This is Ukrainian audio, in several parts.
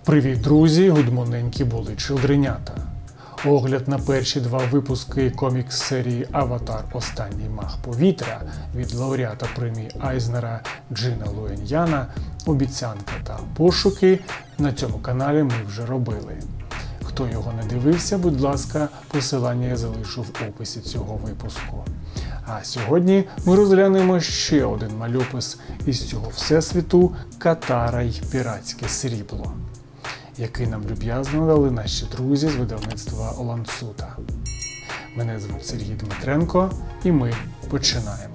Привіт, друзі! Гудмоненькі були чилдренята. Огляд на перші два випуски комікс-серії «Аватар. Останній маг повітря» від лауреата премії Айзнера Джина Луеньяна, обіцянка та пошуки на цьому каналі ми вже робили. Хто його не дивився, будь ласка, посилання я залишу в описі цього випуску. А сьогодні ми розглянемо ще один мальопис із цього всесвіту «Катара й піратське срібло», який нам люб'язно дали наші друзі з видавництва Ланцута. Мене звуть Сергій Дмитренко, і ми починаємо.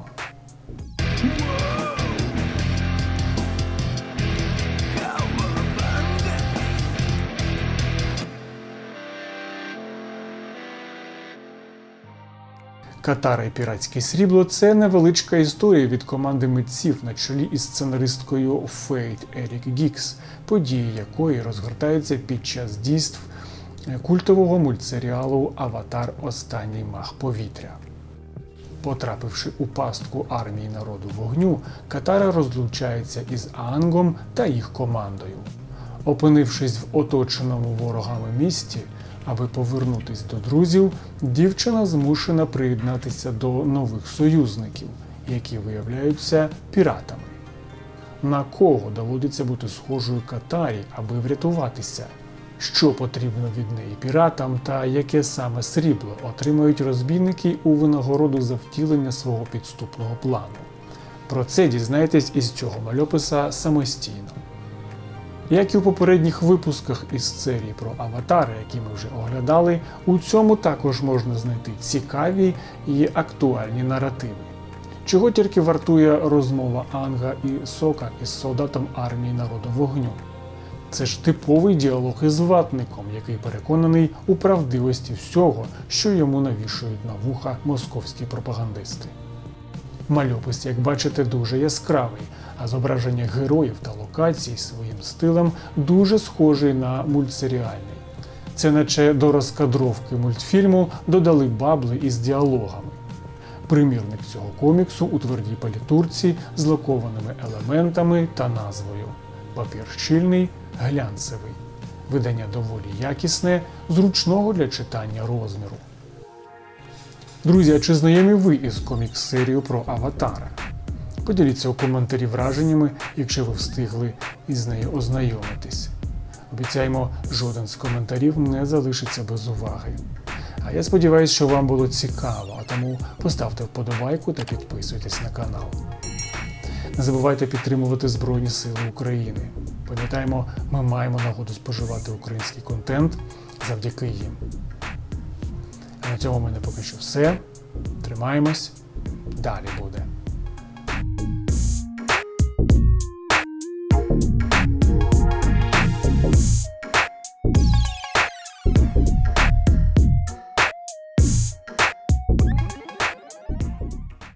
«Катара і піратське срібло» – це невеличка історія від команди митців на чолі із сценаристкою Фейт Ерік Гікс, події якої розгортаються під час дійств культового мультсеріалу «Аватар. Останній маг повітря». Потрапивши у пастку армії народу вогню, Катара розлучається із Аангом та їх командою. Опинившись в оточеному ворогами місті, аби повернутися до друзів, дівчина змушена приєднатися до нових союзників, які виявляються піратами. На кого доводиться бути схожою Катарі, аби врятуватися? Що потрібно від неї піратам та яке саме срібло отримають розбійники у винагороду за втілення свого підступного плану? Про це дізнаєтесь із цього мальописа самостійно. Як і у попередніх випусках із серії про Аватара, які ми вже оглядали, у цьому також можна знайти цікаві і актуальні наративи. Чого тільки вартує розмова Аанга і Сока із солдатом армії народу вогню. Це ж типовий діалог із ватником, який переконаний у правдивості всього, що йому навішують на вуха московські пропагандисти. Мальопис, як бачите, дуже яскравий, а зображення героїв та локацій своїм стилем дуже схожий на мультсеріальний. Це наче до розкадровки мультфільму додали бабли із діалогами. Примірник цього коміксу у твердій палітурці з лакованими елементами та назвою. Папір щільний, глянцевий. Видання доволі якісне, зручного для читання розміру. Друзі, а чи знайомі ви із комікс-серією про Аватара? Поділіться у коментарі враженнями, якщо ви встигли із нею ознайомитись. Обіцяємо, жоден з коментарів не залишиться без уваги. А я сподіваюся, що вам було цікаво, а тому поставте вподобайку та підписуйтесь на канал. Не забувайте підтримувати Збройні Сили України. Пам'ятаємо, ми маємо нагоду споживати український контент завдяки їм. А на цьому в мене поки що все. Тримаємось. Далі буде.